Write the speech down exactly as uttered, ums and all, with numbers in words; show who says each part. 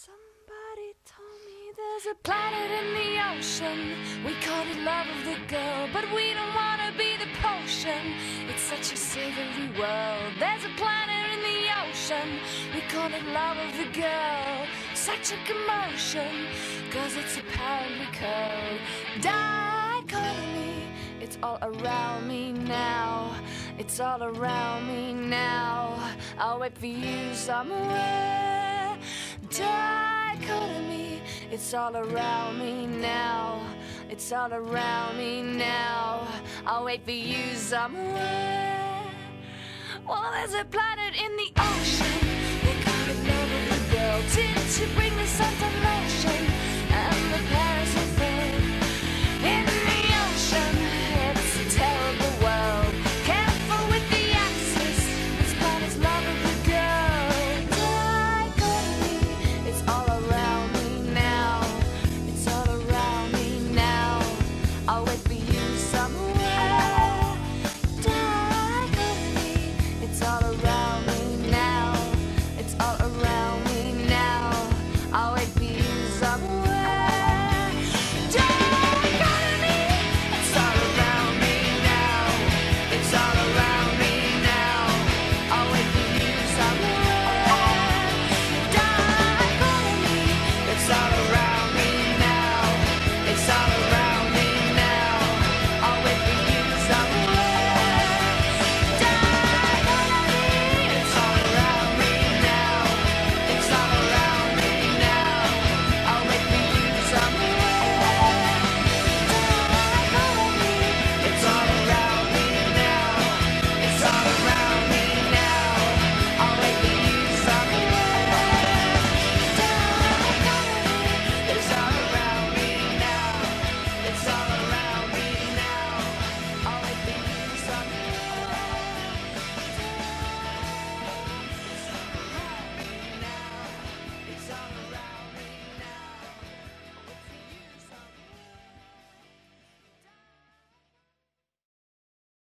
Speaker 1: Somebody told me there's a planet in the ocean. We call it love of the girl, but we don't want to be the potion. It's such a savory world. There's a planet in the ocean. We call it love of the girl. Such a commotion, cause it's apparently curled. Dichotomy, it's all around me now. It's all around me now. I'll wait for you somewhere. Dichotomy, it's all around me now. It's all around me now. I'll wait for you somewhere. Well, there's a planet in the ocean.